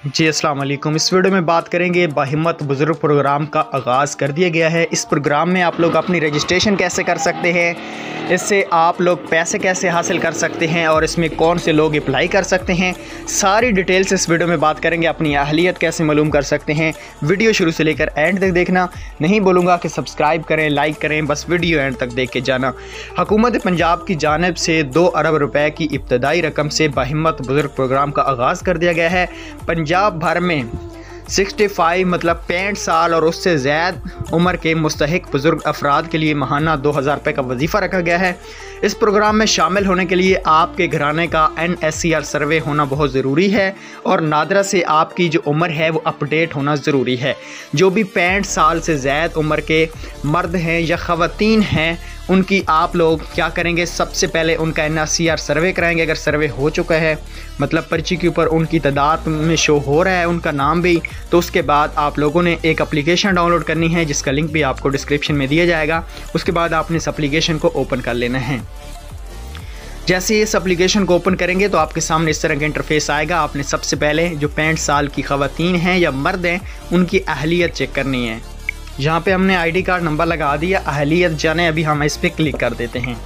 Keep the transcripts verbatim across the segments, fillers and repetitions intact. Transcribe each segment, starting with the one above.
जी अस्सलाम वालेकुम। इस वीडियो में बात करेंगे बाहिम्मत बुज़ुर्ग प्रोग्राम का आगाज़ कर दिया गया है। इस प्रोग्राम में आप लोग अपनी रजिस्ट्रेशन कैसे कर सकते हैं, इससे आप लोग पैसे कैसे हासिल कर सकते हैं और इसमें कौन से लोग अप्लाई कर सकते हैं, सारी डिटेल्स इस वीडियो में बात करेंगे। अपनी अहलियत कैसे मालूम कर सकते हैं, वीडियो शुरू से लेकर एंड तक देखना। नहीं बोलूँगा कि सब्सक्राइब करें, लाइक करें, बस वीडियो एंड तक देख के जाना। हुकूमत पंजाब की जानिब से दो अरब रुपए की इब्तदाई रकम से बाहिम्मत बुज़ुर्ग प्रोग्राम का आगाज़ कर दिया गया है। पंजाब भर में पैंसठ मतलब पैंठ साल और उससे ज़्यादा उम्र के मुस्तहिक बुज़ुर्ग अफराद के लिए माहाना दो हज़ार रुपये का वजीफ़ा रखा गया है। इस प्रोग्राम में शामिल होने के लिए आपके घराने का N S C R survey होना बहुत ज़रूरी है और नादरा से आपकी जो उम्र है वो अपडेट होना ज़रूरी है। जो भी पैंठ साल से ज़्यादा उम्र के मर्द हैं या ख़वातीन हैं, उनकी आप लोग क्या करेंगे, सबसे पहले उनका N S C R survey कराएंगे। अगर सर्वे हो चुका है, मतलब पर्ची के ऊपर उनकी तादाद में शो हो रहा है, उनका नाम भी, तो उसके बाद आप लोगों ने एक एप्लीकेशन डाउनलोड करनी है जिसका लिंक भी आपको डिस्क्रिप्शन में दिया जाएगा। उसके बाद आपने इस एप्लीकेशन को ओपन कर लेना है। जैसे इस एप्लीकेशन को ओपन करेंगे तो आपके सामने इस तरह का इंटरफेस आएगा। आपने सबसे पहले जो पैंठ साल की ख़वातीन हैं या मर्द हैं, उनकी अहलियत चेक करनी है। यहाँ पे हमने आईडी कार्ड नंबर लगा दिया, अहलियत जाने, अभी हम इस पर क्लिक कर देते हैं।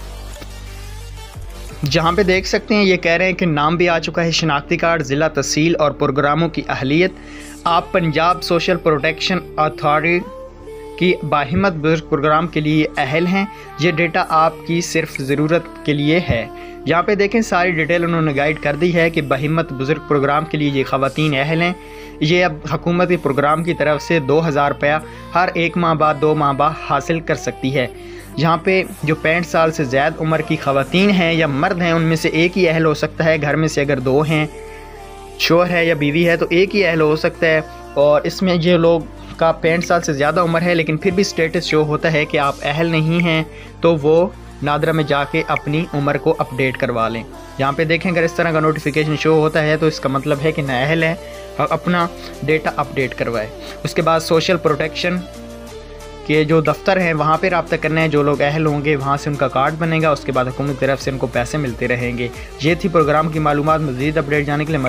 जहाँ पे देख सकते हैं ये कह रहे हैं कि नाम भी आ चुका है, शनाख्ती कार्ड, ज़िला, तहसील और प्रोग्रामों की अहलियत। आप पंजाब सोशल प्रोटेक्शन अथॉरिटी की बाहिम्मत बुज़ुर्ग प्रोग्राम के लिए अहल हैं। ये डेटा आपकी सिर्फ ज़रूरत के लिए है। यहाँ पे देखें सारी डिटेल उन्होंने गाइड कर दी है कि बाहिम्मत बुज़ुर्ग प्रोग्राम के लिए ये ख़वातीन अहल हैं। ये अब हुकूमती प्रोग्राम की तरफ से दो हज़ार रुपया हर एक माह बाद दो माह बाद हासिल कर सकती है। यहाँ पे जो पैंठ साल से ज़्यादा उम्र की ख़वातीन हैं या मर्द हैं, उनमें से एक ही अहल हो सकता है। घर में से अगर दो हैं, शोहर है या बीवी है, तो एक ही अहल हो सकता है। और इसमें ये लोग का पैंठ साल से ज़्यादा उम्र है लेकिन फिर भी स्टेटस शो होता है कि आप अहल नहीं हैं, तो वो नादरा में जाके अपनी उम्र को अपडेट करवा लें। यहाँ पे देखें अगर इस तरह का नोटिफिकेशन शो होता है तो इसका मतलब है कि नाअहल है, अपना डेटा अपडेट करवाए। उसके बाद सोशल प्रोटेक्शन के जो दफ्तर हैं वहाँ पे रब्ता करना है। जो लोग अहल होंगे वहाँ से उनका कार्ड बनेगा, उसके बाद हुकूमत की तरफ से उनको पैसे मिलते रहेंगे। ये थी प्रोग्राम की मालूमात। मज़ीद अपडेट जाने के लिए